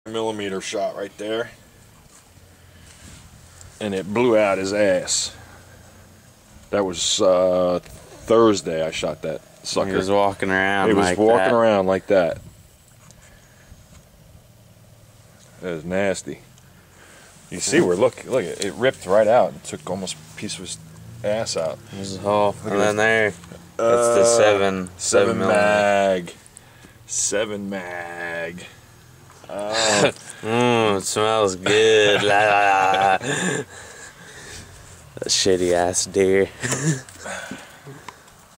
millimeter shot right there, and it blew out his ass. That was Thursday. I shot that sucker. He was walking around. He was like walking that. around like that. That is nasty. You see where? Look, it ripped right out and took almost a piece of his ass out. There's a hole, and then there. That's the seven mag. 7 mag. It smells good. La, la, la. That shitty ass deer.